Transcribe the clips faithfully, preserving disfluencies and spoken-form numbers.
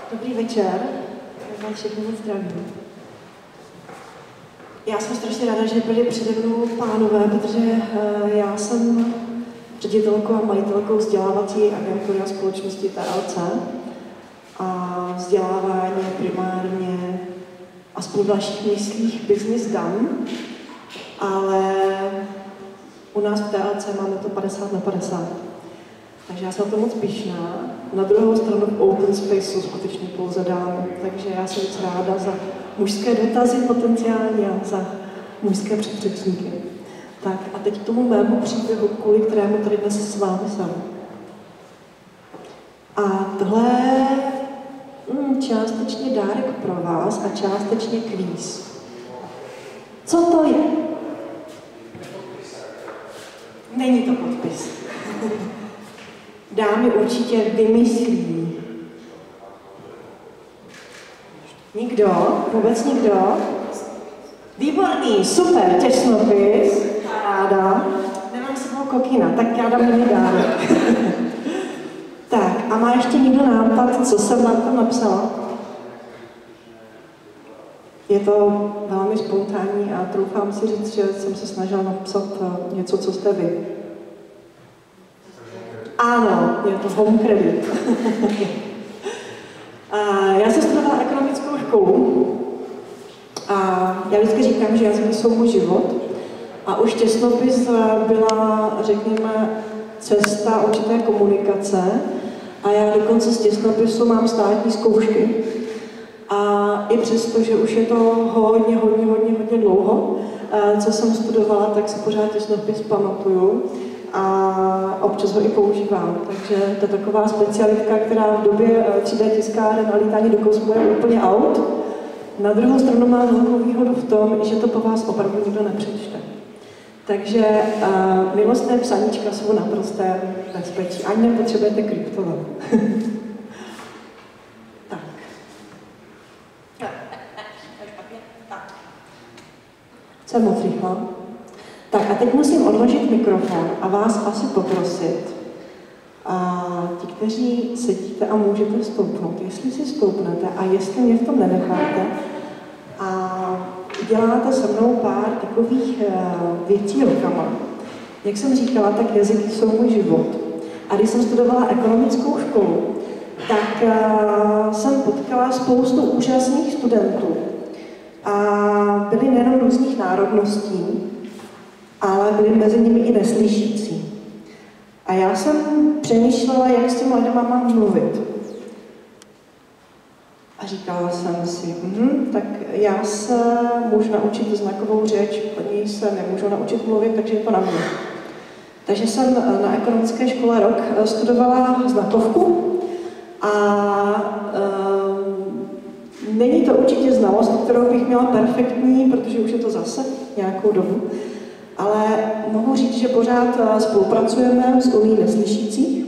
Dobrý večer, já vás všechny moc zdravím. Já jsem strašně ráda, že byli přede mnou pánové, protože uh, já jsem ředitelkou a majitelkou vzdělávací agentury a společnosti T L C a vzdělávání primárně aspoň v našich myslích business done, ale u nás v T L C máme to padesát na padesát. Takže já jsem na to moc pyšná. Na druhou stranu v Open Space jsou skutečně pouze dámy, takže já jsem moc ráda za mužské dotazy potenciálně a za mužské předřečníky. Tak a teď k tomu mému příběhu, kvůli kterému tady dnes s vámi jsem. A tohle je mm, částečně dárek pro vás a částečně kvíz. Co to je? Není to podpis. Dámy určitě vymyslí. Nikdo? Vůbec nikdo? Výborný, super, těsnopis. Ráda. Nemám s sebou kokýna, tak já dám jiný dárek. Tak, a má ještě někdo nápad, co jsem vám tam napsala? Je to velmi spontánní a troufám si říct, že jsem se snažila napsat něco, co jste vy. Ano, je to home credit. Já jsem studovala ekonomickou školu a já vždycky říkám, že jazyky jsou můj život a už těsnopis byla, řekněme, cesta určité komunikace a já dokonce z těsnopisu mám státní zkoušky. A i přesto, že už je to hodně, hodně, hodně, hodně dlouho, co jsem studovala, tak si pořád těsnopis pamatuju a občas ho i používám. Takže to je taková specialitka, která v době tři dé tiskáren a lítání do kosmu je úplně out. Na druhou stranu má velkou výhodu v tom, že to po vás opravdu nikdo nepřečte. Takže uh, milostné psaníčka jsou naprosté bezpečí. Ani nepotřebujete kryptovat. Tak. Jsem moc rychlá. Tak a teď musím odložit mikrofon a vás asi poprosit, a ti, kteří sedíte a můžete stoupnout, jestli si stoupnete a jestli mě v tom nenecháte a děláte se mnou pár takových věcí rukama. Jak jsem říkala, tak jazyky jsou můj život. A když jsem studovala ekonomickou školu, tak jsem potkala spoustu úžasných studentů. A byli nejenom různých národností, ale byli mezi nimi i neslyšící. A já jsem přemýšlela, jak s těmi lidma mám mluvit. A říkala jsem si, hm, tak já se můžu naučit znakovou řeč, oni se nemůžou naučit mluvit, takže je to na mě. Takže jsem na ekonomické škole rok studovala znakovku a um, není to určitě znalost, kterou bych měla perfektní, protože už je to zase nějakou dobu. Ale mohu říct, že pořád spolupracujeme s Unií neslyšících.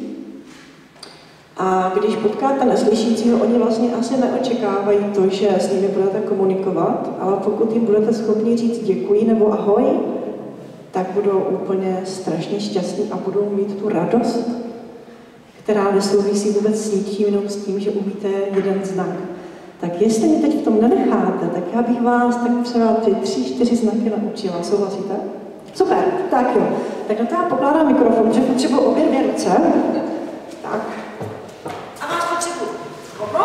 A když potkáte neslyšícího, oni vlastně asi neočekávají to, že s nimi budete komunikovat, ale pokud jim budete schopni říct děkuji nebo ahoj, tak budou úplně strašně šťastní a budou mít tu radost, která nesouvisí vůbec s ničím, jenom s tím, že umíte jeden znak. Tak jestli mě teď v tom nenecháte, tak já bych vás tak třeba ty tři, čtyři znaky naučila. Souhlasíte? Super, tak jo. Tak na to já pokládám mikrofon, že potřebuji obě dvě ruce. Tak. A vás potřebuji. Kopro?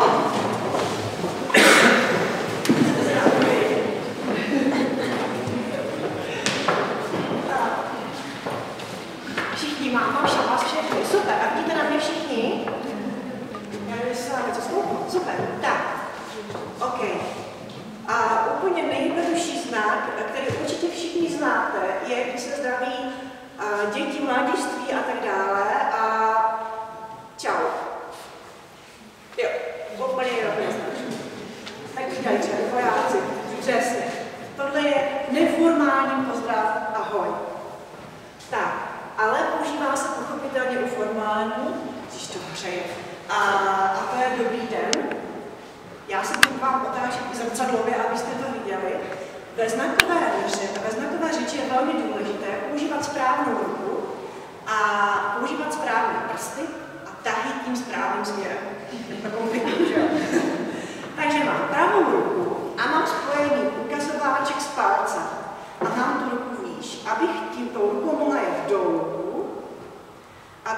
Všichni mám, mám vás všechny. Super, a vidíte na mě všichni? Já nevím, jestli se máme co stoupnout. Super, tak. OK. A úplně nejjednodušší znak, který určitě všichni znáte, je, když se zdraví uh, děti, mladiství a tak dále a čau. Jo, úplně jednoduché. Tak vítajte, vojáci, přesně. Tohle je neformální pozdrav, ahoj. Tak, ale používá se pochopitelně u formální, když to přeje. A, a to je dobrý den. Já se budu vám otáčet i zrcadlově, abyste to viděli. Ve znakové, ve znakové řeči je velmi důležité používat správnou ruku a používat správné prsty a tahy tím správným směrem. To komplikuju, že jo?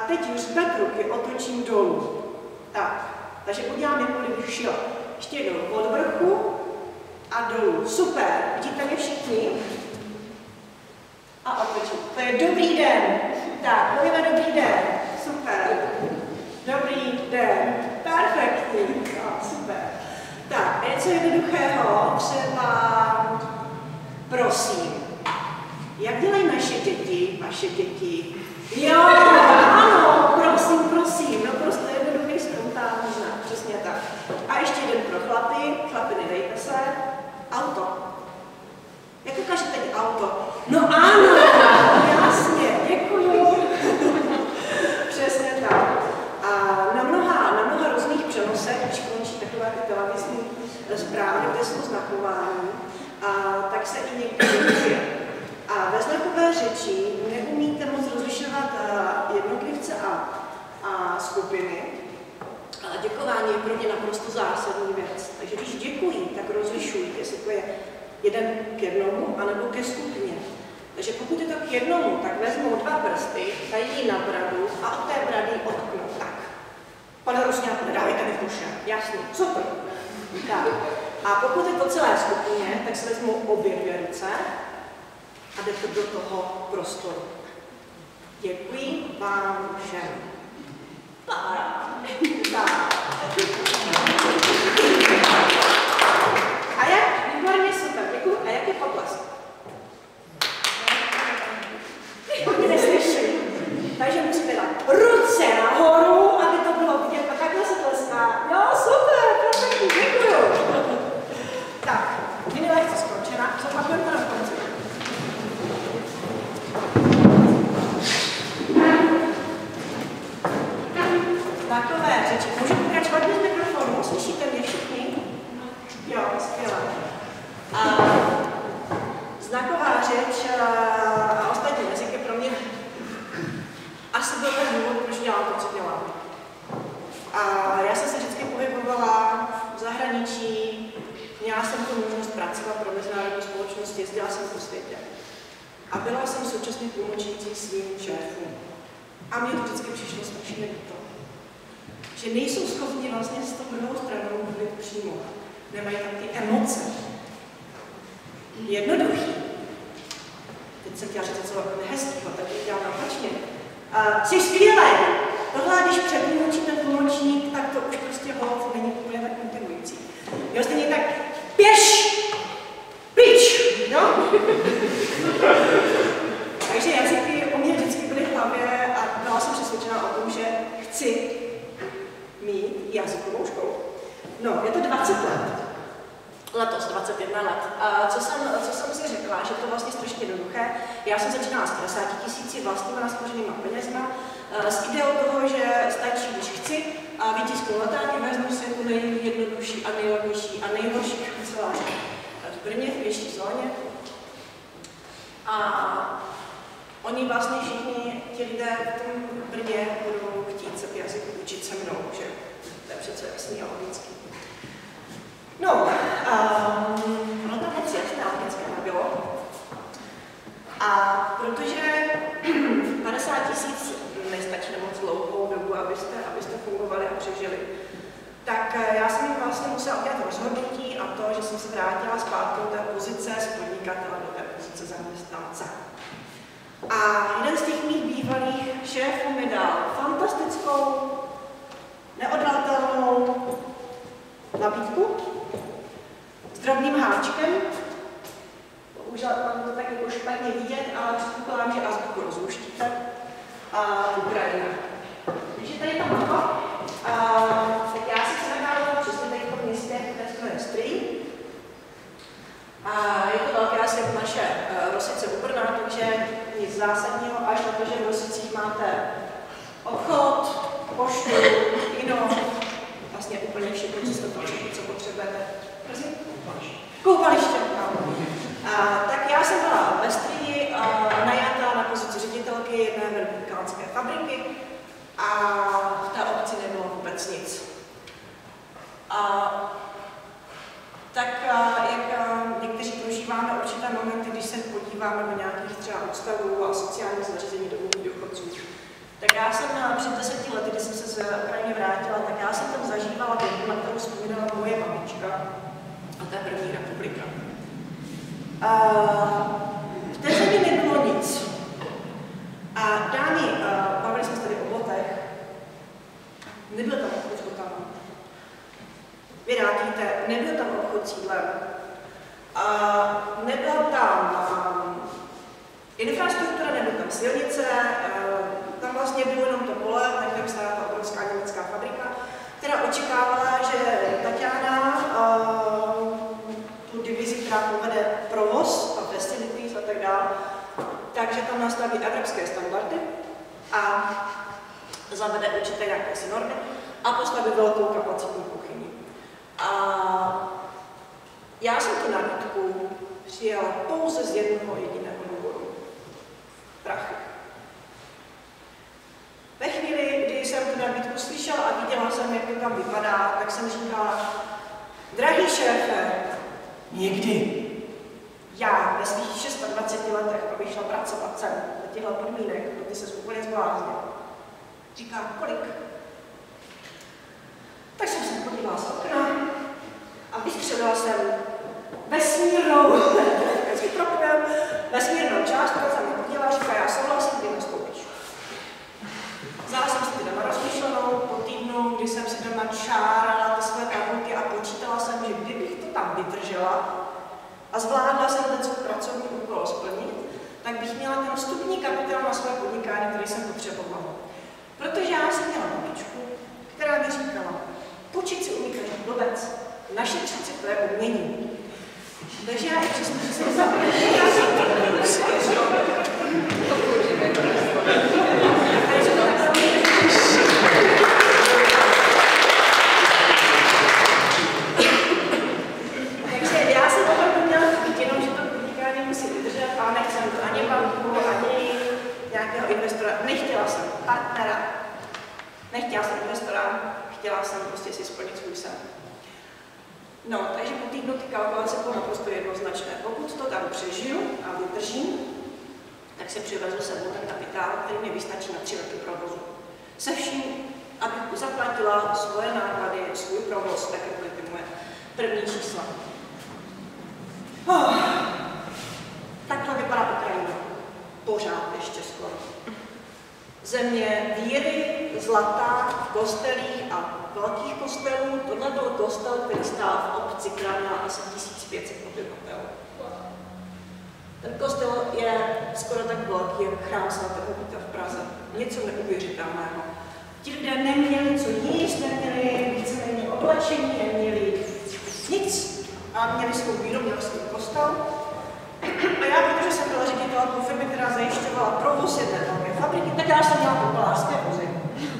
teď hřbet ruky otočím dolů. Tak, takže udělám, jako kdybych šila. Ještě jednou od vrchu a dolů. Super, vidíte mě všichni? A otočím. To je dobrý den. Tak, mluvíme dobrý den. Super. Dobrý den. Perfektní. No, super. Tak, něco jednoduchého, třeba prosím. Jak dělají naše děti, vaše děti? Jo, ano, prosím, prosím. No prostě jednoduchý, spontánní znak, přesně tak. A ještě jeden pro chlapy. Chlapi, nedejte se. Auto. Jak ukážete teď auto? No ano, jasně, děkuju. Přesně tak. A na mnoha, na mnoha různých přenosech, když končí takové ty televizní zprávy, kde jsou znakování, a tak se i někdy děkuje. A ve znakové řeči neumíte moc rozlišovat jednotlivce a, a skupiny, ale děkování je pro mě naprosto zásadní věc. Takže když děkují, tak rozlišují, jestli to je jeden k jednomu, anebo ke skupině. Takže pokud je to k jednomu, tak vezmou dva prsty, dají na bradu a od té brady odknou. Tak. Pane Rusňáku, nedávejte mi duše. Jasně, co to? Tak. A pokud je to celé skupině, tak se vezmou obě dvě ruce a jdete do toho prostoru. Děkuji vám všem. Tak. A jak? Výborně, super, děkuji. A jak je potlesk? Oni neslyší. Takže musíte dát ruce nahoru, aby to bylo vidět. A takhle se tleská. Jo, super, perfektní, děkuju. Tak, mini lehce skončena. Zopakujeme to na konci. Takové řeči. Můžu pokračovat bez mikrofonu? Slyšíte mě všichni? Jo, skvěle. A znaková řeč a ostatní jazyky pro mě asi byl ten důvod, proč dělám to, co dělám. A já jsem se vždycky pohybovala v zahraničí, měla jsem tu možnost pracovat pro mezinárodní společnost, jezdila jsem po světě. A byla jsem současně tlumočící svým šéfům. A mně to vždycky přišlo strašně líto. Že nejsou schopni vlastně s tou druhou stranou mluvit přímo. Nemají tam ty emoce. Jednoduchý. Teď jsem chtěla říct něco nehezkého, tak to dělám napačně. Uh, jsi skvělý. Tohle, když předtlumočí ten tlumočník, tak to už prostě hold není úplně tak motivující. Jo, stejně tak, běž! Pryč! Jo? Takže jazyky u mě vždycky byly v hlavě a byla jsem přesvědčená o tom, že chci mít jazykovou školu. No, je to dvacet let. Letos, dvacet jedna let. A co jsem, co jsem si řekla, že to vlastně strašně jednoduché. Já jsem začínala s padesáti tisíci vlastníma naspořenýma penězma, s ideou toho, že stačí, když chci, a vytisknu letáky, vezmu si tu nejjednodušší a nejlevnější a nejhorší kancelář v Brně, v větší zóně. A oni vlastně všichni ti lidé v tom Brně budou chtít se ty jazyky učit se mnou, že to je přece jasný a logický. No, um, ono to moc jasné a logické nebylo. A protože padesát tisíc nestačí na moc dlouhou dobu, abyste, abyste fungovali a přežili, tak já jsem vlastně musela udělat rozhodnutí a to, že jsem se vrátila zpátky do té pozice z podnikatele do té pozice zaměstnance. A jeden z těch mých bývalých šéfů mi dal fantastickou, neodolatelnou nabídku s drobným háčkem. Bohužel mám to tak jako špatně vidět, ale předpokládám, že azbuku rozluštíte. A Ukrajina. Takže tady ta mapa. Tak já si se nacházím přesně tady v tom městě, které se jmenuje Strý. A je to velké asi jako naše uh, Rosice u Brna, takže nic zásadního, až na to, že v Rosicích máte obchod, poštu, kino, vlastně úplně všechno, co, co potřebujete. Prosím? Koupaliště. A, tak já jsem byla ve Strýji najatá na pozici ředitelky jedné velikánské fabriky a v té obci nebylo vůbec nic. A, tak jak někteří prožíváme určité momenty, když se podíváme do nějakých třeba ústavů a sociálních zařízení domovů důchodců, Tak já jsem před deseti lety, když jsem se z Ukrajiny vrátila, tak já jsem tam zažívala dobu, na kterou vzpomínala moje mamička. A to je první republika. A v té zemi nebylo nic. A dámy, bavili jsme se tady o botech, nebyl tam obchod s botama. Vy rád víte, nebyl tam obchod s jídlem. A nebyla tam um, infrastruktura, nebyla tam silnice, um, tam vlastně bylo jenom to pole, tak tam stála ta obrovská německá fabrika, která očekávala, že Tatiana um, tu divizi, která povede provoz a facilities a tak dále, takže tam nastaví evropské standardy a zavede určité nějaké si normy a postaví velkou kapacitní kuchyni. A já jsem tu nabídku přijala pouze z jednoho jediného důvodu. Prachy. Ve chvíli, kdy jsem tu nabídku slyšela a viděla jsem, jak to tam vypadá, tak jsem říkala, drahý šéfe, někdy já ve svých dvaceti šesti letech, abych šla pracovat sem za těchto podmínek, ty se úplně zbláznil. Říká, kolik? Tak jsem se podívala z okna a vystřelila jsem vesmírnou, vesmírnou částku, jsem mi podívala, říká, já souhlasím, kdy nastoupíš. Vzala jsem si doma rozmyšlenou po týdnu, kdy jsem si doma čárala ty své tabulky a počítala jsem, že kdybych to tam vydržela a zvládla jsem ten svůj pracovní úkol splnit, tak bych měla ten vstupní kapitál na své podnikání, který jsem potřebovala. Protože já jsem měla babičku, která mi říkala, počít si umí každý blbec, našetřit si to je umění. Takže já i přesto, že jsem zapomněla, takže já jsem opravdu měla vidět jenom, že to podnikání musí vydržet a nechcem to ani banku, ani nějakého investora. Nechtěla jsem partnera, nechtěla jsem investora, chtěla jsem prostě si splnit svůj sen. No, takže po týdnu ty kalkulace bylo naprosto jednoznačné. Pokud to tam přežiju a vydržím, tak se přivezu sebou ten kapitál, který mi vystačí na tři roky provozu. Se vším, abych zaplatila svoje náklady, svůj provoz, tak jako byly ty moje první čísla. Oh. Takhle vypadá Ukrajina. Pořád ještě skoro. Země víry, zlata v kostelích a velkých kostelů. Tohle byl kostel, který stál v obci, která měla asi tisíc pět set obyvatel. Ten kostel je skoro tak velký jako chrám svatého Víta v Praze. Něco neuvěřitelného. Ti lidé neměli co jíst, neměli víceméně oblečení, neměli nic. A měli svou víru, měli svůj kostel. A já, protože jsem byla ředitelkou firmy, která zajišťovala provoz jedné velké fabriky, tak já jsem měla popelářské vozy.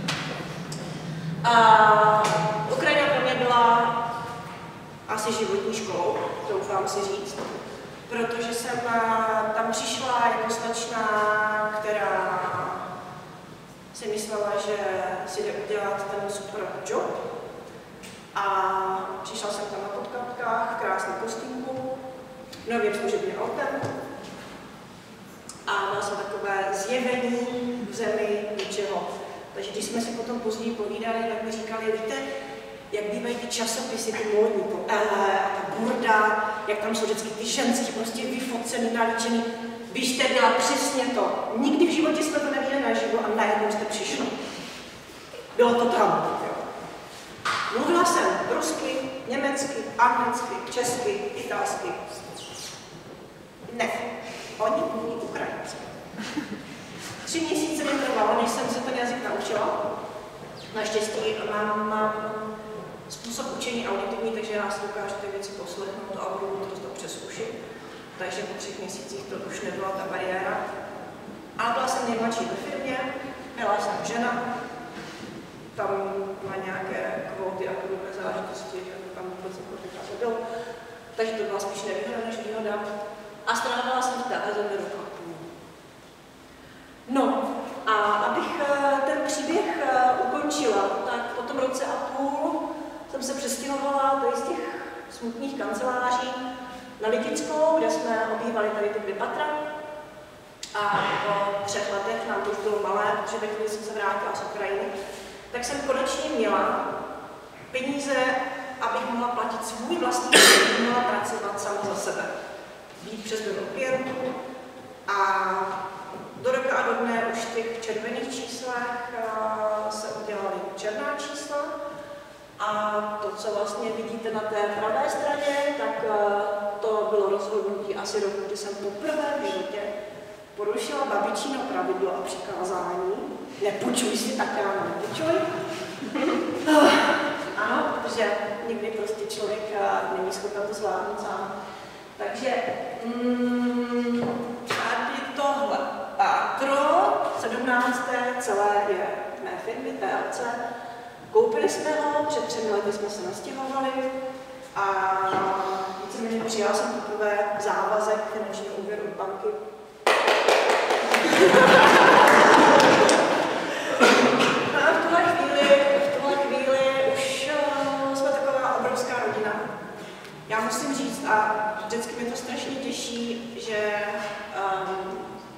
A Ukrajina pro mě byla asi životní školou, doufám si říct, protože jsem tam přišla jako slečna, která si myslela, že si jde udělat ten super job. A přišla jsem tam na podkapkách, v krásném kostýmku, novým služebním autem. A měla jsem takové zjevení v zemi ničeho. Takže když jsme si potom později povídali, tak mi říkali, víte, jak bývají ty časopisy, ty módní, to ele a ta burda, jak tam jsou vždycky ty ženský, prostě vyfocený, nalíčený. Vy jste byla přesně to. Nikdy v životě jsme to neměli naživo a najednou jste přišli. Bylo to tam. Jo. Mluvila jsem rusky, německy, anglicky, česky, italsky. Ne, oni mluví ukrajinsky. Tři měsíce mi trvalo, než jsem se ten jazyk naučila. Naštěstí mám, mám způsob učení auditivní, takže já si dokážu ty věci poslechnout a budu to dost dobře zkušit. Takže po třech měsících to už nebyla ta bariéra. A byla jsem nejmladší ve firmě, byla jsem žena, tam má nějaké kvóty a podobné záležitosti, že tam vůbec jako bylo. Takže to byla spíš nevýhoda než výhoda. A strávila jsem v téhle zemi rok a půl. No, a abych ten příběh ukončila, tak po tom roce a půl jsem se přestěhovala do z těch smutných kanceláří na Litickou, kde jsme obývali tady ty dvě patra. a po třech letech nám to už bylo malé, protože ve chvíli jsem se vrátila z Ukrajiny, tak jsem konečně měla peníze, abych mohla platit svůj vlastní život, mohla pracovat sama za sebe. Být přes dobu klientů a do roka a do dne už v těch červených číslech se udělaly černá čísla. A to, co vlastně vidíte na té pravé straně, tak to bylo rozhodnutí asi roku, kdy jsem poprvé v životě porušila babičino pravidlo a přikázání. Nepůjčuj si, tak já nepůjčuj. Ano, protože nikdy prostě člověk není schopen to zvládnout sám. Takže mm, tady tohle pátro, sedmnácté celé je mé firmy T L C. Koupili jsme ho, před třemi lety jsme se nastěhovali a víceméně přijala jsem poprvé závazek finančního úvěru od banky. No a v tuhle chvíli, v tuhle chvíli už uh, jsme taková obrovská rodina. Já musím říct, a vždycky mě to strašně těší, že um,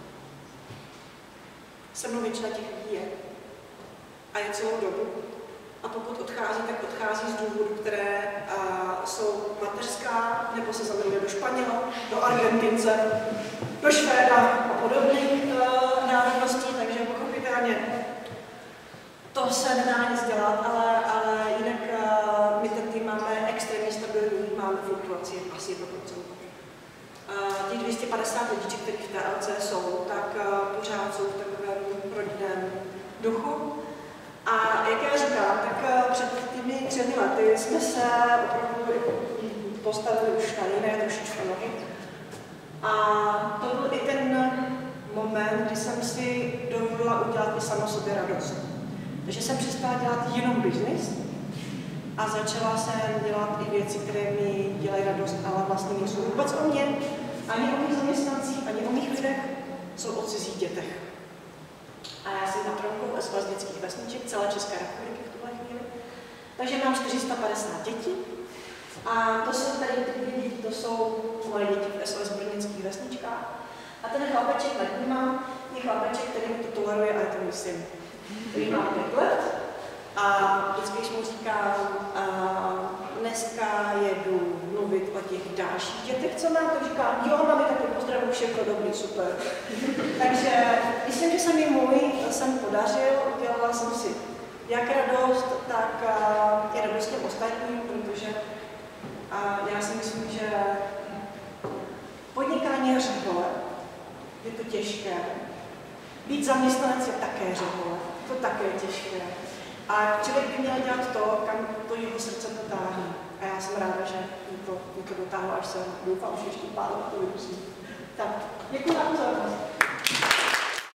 se mnou většina těch lidí je. A je celou dobu. A pokud odchází, tak odchází z důvodů, které uh, jsou mateřská, nebo se zamiluje do Španěla, do Argentince, do Švéda a podobných uh, národností, takže pochopitelně to se nedá nic dělat, ale, ale jinak uh, my ten tým máme extrémně stabilní, máme fluktuaci asi jedno procento. Uh, těch dvě stě padesát lidí, kteří v T L C jsou, tak uh, pořád jsou v takovém rodinném duchu. A jak já říkám, tak před těmi třemi lety jsme se opravdu postavili už na jiné trošičku nohy. A to byl i ten moment, kdy jsem si dovolila udělat i sama sobě radost. Takže jsem přestala dělat jenom biznis a začala jsem dělat i věci, které mi dělají radost, ale vlastně nejsou vůbec o mě, ani o mých zaměstnancích, ani o mých lidech, jsou o cizích dětech. A já jsem patronkou S V S dětských vesniček celé České republiky v tuhle chvíli. Takže mám čtyři sta padesát dětí. A to jsou tady ty děti, to jsou moje děti v S V S brněnských vesničkách. A ten chlapeček nad ním mám, je chlapeček, který mi to toleruje, a je to můj syn. Který má pět let. A vždycky, když mu říkám, a dneska jedu mluvit o těch dalších dětech, co mám, tak říkám, jo, mami, taky pozdravu, všechno dobrý, super. Takže myslím, že se mi můj sen podařil, udělala jsem si jak radost, tak i radost těm ostatním, protože a já si myslím, že podnikání je řehole, je to těžké. Být zaměstnanec je také řehole, to také je těžké. A člověk by měl dělat to, kam to jeho srdce potáhne. A já jsem ráda, že mě to, mě to dotáhlo, až se doufám, že ještě pár let to vydusím. Tak, děkuji za pozornost.